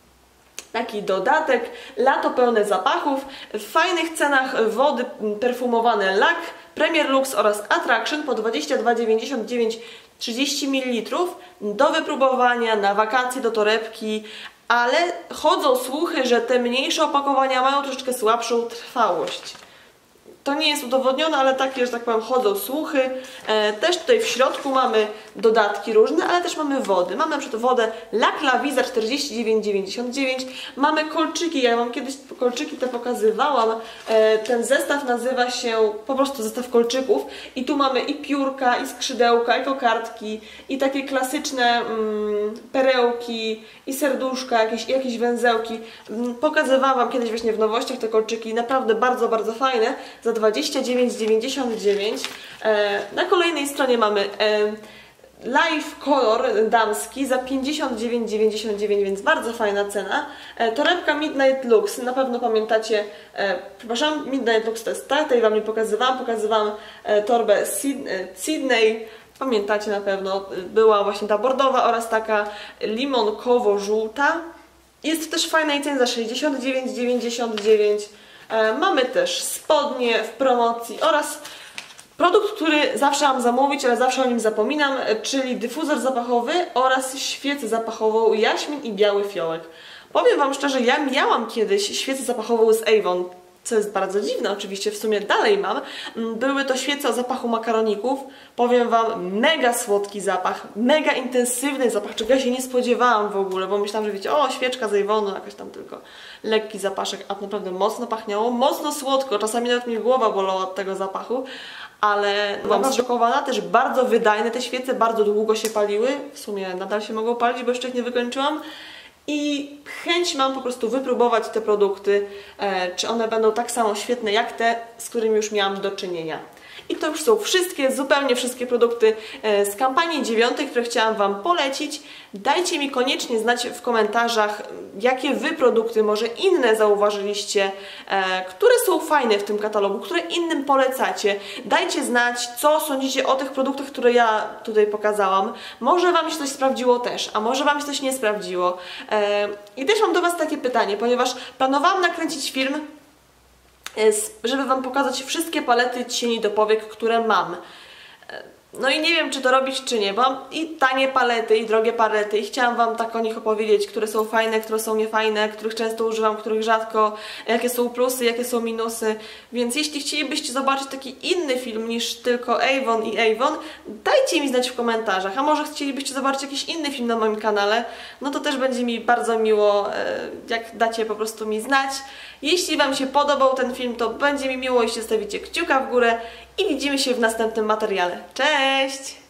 taki dodatek, lato pełne zapachów, w fajnych cenach wody perfumowane L A C, Premier Lux oraz Attraction po dwadzieścia dwa dziewięćdziesiąt dziewięć trzydzieści mililitrów do wypróbowania, na wakacje, do torebki, ale chodzą słuchy, że te mniejsze opakowania mają troszeczkę słabszą trwałość. To nie jest udowodnione, ale takie, że tak powiem, chodzą słuchy. E, też tutaj w środku mamy dodatki różne, ale też mamy wody. Mamy na przykład wodę La Claviza czterdzieści dziewięć dziewięćdziesiąt dziewięć. Mamy kolczyki, ja wam kiedyś kolczyki te pokazywałam. E, ten zestaw nazywa się po prostu zestaw kolczyków. I tu mamy i piórka, i skrzydełka, i kokardki, i takie klasyczne mm, perełki, i serduszka, jakieś, jakieś węzełki. Mm, pokazywałam wam kiedyś właśnie w nowościach te kolczyki. Naprawdę bardzo, bardzo fajne. Za dwadzieścia dziewięć dziewięćdziesiąt dziewięć. E, na kolejnej stronie mamy e, Live Color damski za pięćdziesiąt dziewięć dziewięćdziesiąt dziewięć, więc bardzo fajna cena. E, torebka Midnight Lux, na pewno pamiętacie, e, przepraszam, Midnight Lux to jest ta, tej wam nie pokazywałam, pokazywałam e, torbę Syd e, Sydney, pamiętacie na pewno, była właśnie ta bordowa oraz taka limonkowo-żółta. Jest też fajnej ceny za sześćdziesiąt dziewięć dziewięćdziesiąt dziewięć. Mamy też spodnie w promocji oraz produkt, który zawsze mam zamówić, ale zawsze o nim zapominam, czyli dyfuzor zapachowy oraz świecę zapachową Jaśmin i biały fiołek. Powiem wam szczerze, ja miałam kiedyś świecę zapachową z Avon, co jest bardzo dziwne, oczywiście w sumie dalej mam. Były to świece o zapachu makaroników. Powiem wam, mega słodki zapach, mega intensywny zapach, czego ja się nie spodziewałam w ogóle, bo myślałam, że wiecie, o, świeczka z Avonu, jakaś tam tylko lekki zapaszek, a naprawdę mocno pachniało, mocno słodko, czasami nawet mi głowa bolała od tego zapachu, ale byłam zszokowana, też bardzo wydajne te świece, bardzo długo się paliły, w sumie nadal się mogą palić, bo jeszcze ich nie wykończyłam. I chęć mam po prostu wypróbować te produkty, e, czy one będą tak samo świetne jak te, z którymi już miałam do czynienia. I to już są wszystkie, zupełnie wszystkie produkty e, z kampanii dziewiątej, które chciałam wam polecić. Dajcie mi koniecznie znać w komentarzach, jakie wy produkty, może inne zauważyliście, e, które są fajne w tym katalogu, które innym polecacie. Dajcie znać, co sądzicie o tych produktach, które ja tutaj pokazałam. Może wam się coś sprawdziło też, a może wam się coś nie sprawdziło. E, I też mam do was takie pytanie, ponieważ planowałam nakręcić film, żeby wam pokazać wszystkie palety cieni do powiek, które mam. No i nie wiem, czy to robić, czy nie, bo mam i tanie palety, i drogie palety i chciałam wam tak o nich opowiedzieć, które są fajne, które są niefajne, których często używam, których rzadko, jakie są plusy, jakie są minusy. Więc jeśli chcielibyście zobaczyć taki inny film niż tylko Avon i Avon, dajcie mi znać w komentarzach, a może chcielibyście zobaczyć jakiś inny film na moim kanale, no to też będzie mi bardzo miło, jak dacie po prostu mi znać. Jeśli wam się podobał ten film, to będzie mi miło, jeśli zostawicie kciuka w górę i widzimy się w następnym materiale. Cześć!